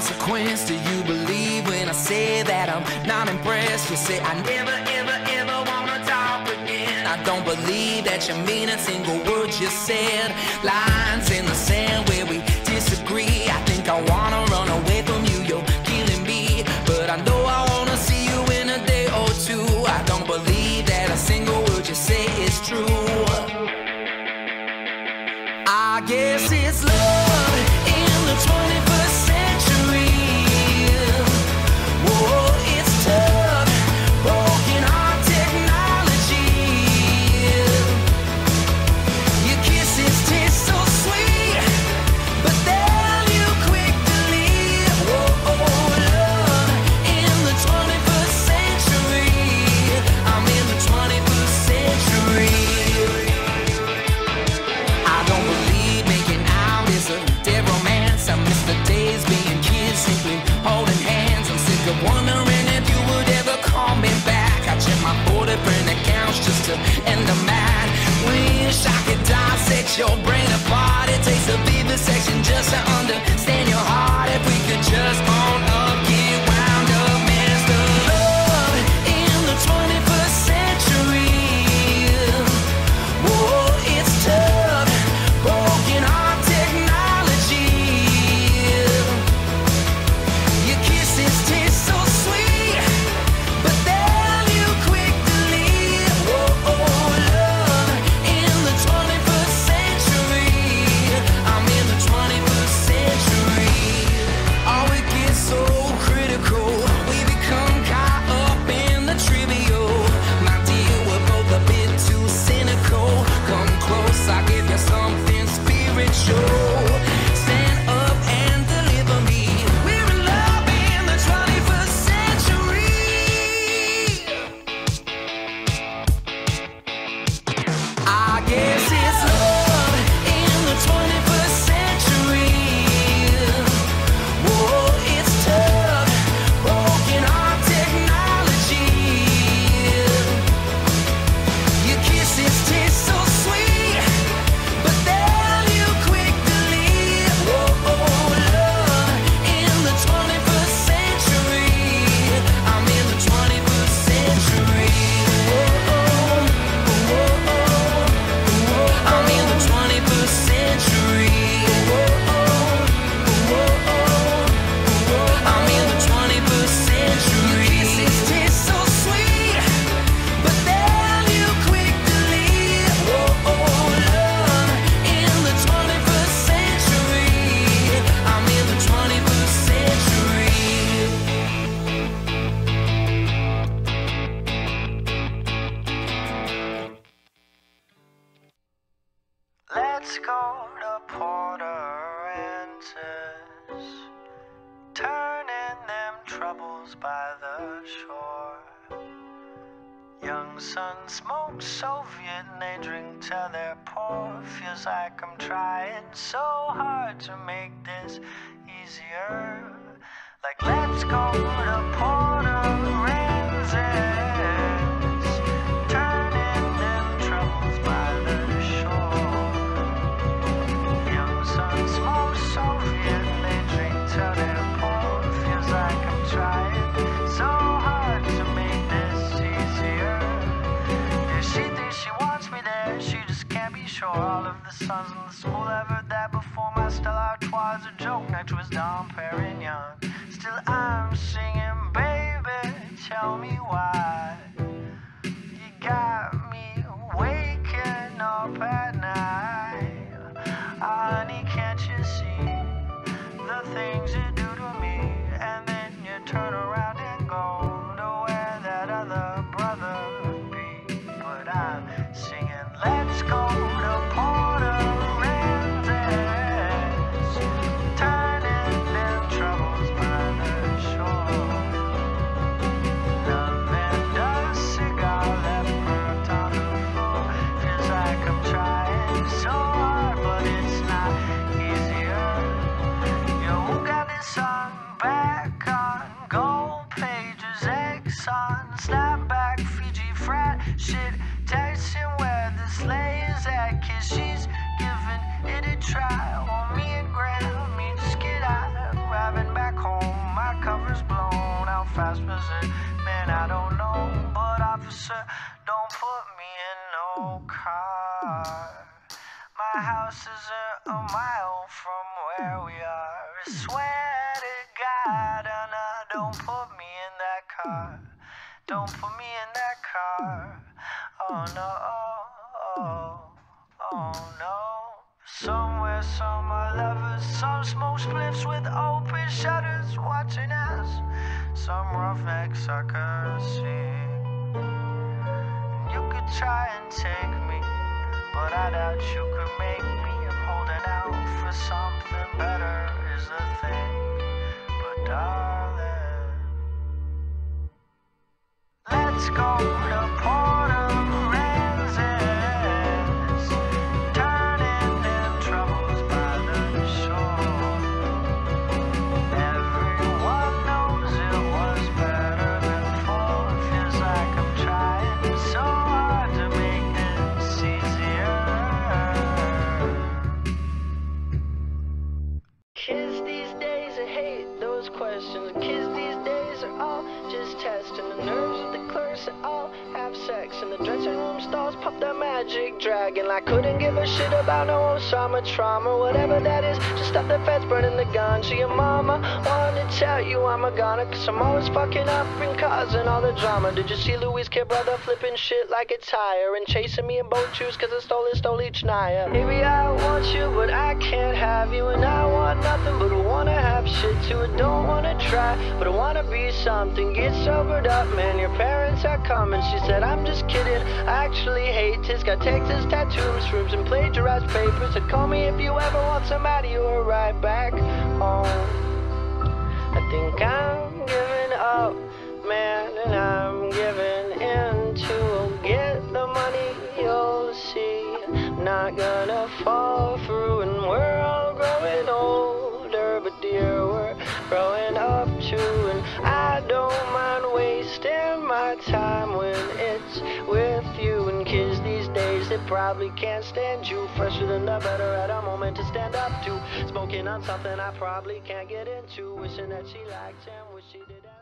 consequence do you believe when I say that I'm not impressed? You say I never, ever, ever wanna talk again. I don't believe that you mean a single word you said. Lines in the sand where we disagree. I think I wanna run away from you, you're killing me. But I know I wanna see you in a day or two. I don't believe that a single word you say is true. I guess it's love in the 21st century. Whoa, it's tough, broken heart technology. Your kisses taste so sweet, but then you quick to leave. Whoa, love in the 21st century. I'm in the 21st century. I don't believe making out is a dead romance. I miss the days being kids, simply holding hands. I'm sick of wondering if you would ever call me back. I check my 40 friend accounts just to end the mad. Wish I could dissect your brain apart. It takes a vivisection just to understand your heart. If we could just own up, get wound up, man's the love in the 21st century. Whoa, it's tough, broken heart technology. Your kisses taste so sweet, but then you quick to leave. Whoa, love in the 21st century. I'm in the 21st century. Oh, it gets so critical. We become caught up in the trivial. My dear, we're both a bit too cynical. Come close, I'll give you something spiritual. Stand up and deliver me. We're in love in the 21st century. I guess it's love in the 21st century. Whoa, it's tough, broken heart technology. Your kisses taste so sweet, but then you quick to leave. Whoa, love in the 21st century. I'm in the 21st century. I'm in the 21st century. I'm in the 21st century. Your kisses taste so sweet, but then you quick to leave. Whoa, love in the 21st century. I'm in the 21st century. Let's go to Port-au-Prince, turning them troubles by the shore. Young sons smoke Soviet and they drink till they're poor. Feels like I'm trying so hard to make this easier. Like let's go to Port-au-Prince, turning them troubles by the shore. Young sons smoke Soviet and they drink till they're poor. Feels like I'm trying so hard to make this easier. Yeah, she thinks she wants me there, she just can't be sure. All of the sons in the school have heard that before. My Stella Artois is a joke next to his Dom Perignon. Still I'm singing, baby, tell me why you got me waking up at night. Honey, can't you see the things you do to me? And then you turn around and go to where that other brother be. But I'm singing, let's go to Port-au-Prince, turning them troubles by the shore. Love and a cigar left burnt on the floor. Feels like I'm trying so hard, but it's not easier. Yo, who got this song back on? Gold pages, Exxon, snapback, Fiji frat shit. Texting where the sleigh is at, 'cause she's giving it a try. Want me and Graham, me just get out, driving back home. fast was it? Man, I don't know, but officer, don't put me in no car. My house isn't a mile from where we are. I swear to God, don't put me in that car. Don't put me in that car. Oh no, oh no. Somewhere some are lovers, some smoke spliffs with open shutters, watching us. Some roughnecks I could see. And you could try and take me, but I doubt you could make me. I'm holding out for something better is the thing. But darling, let's go to Port of Ramses, turning them troubles by the shore. Everyone knows it was better before. Feels like I'm trying so hard to make this easier. Kids these days, I hate those questions. Kids these days are all just testing the nerves of the clerks that all have sex in the dressing room stalls. Pop that magic dragon. I couldn't give a shit about no Osama trauma, whatever that is. Just stop the feds burning the gun. So your mama wanted to tell you I'm a goner, cause I'm always fucking up and causing all the drama. Did you see Louis' kid brother flipping shit like a tire and chasing me in boat shoes cause I stole each Naya? Maybe I want you but I can't have you, and I want nothing but I wanna have shit too. I don't wanna try but I wanna be something. Get sobered up, man, your parents are coming. She said I'm just kidding, I actually hate this. Got Texas tattoos, shrooms and plagiarized papers. So call me if you ever want somebody or right back home. I think I'm giving up, man, and I'm giving in to get the money. You'll see, I'm not gonna fall through, and we're all growing older, but dear, we're growing up too. And I don't mind wasting my time when it's with you. And kids these days, they probably can't stand you. Fresher than the better at a moment to stand up to. Smoking on something I probably can't get into. Wishing that she liked him, wish she didn't.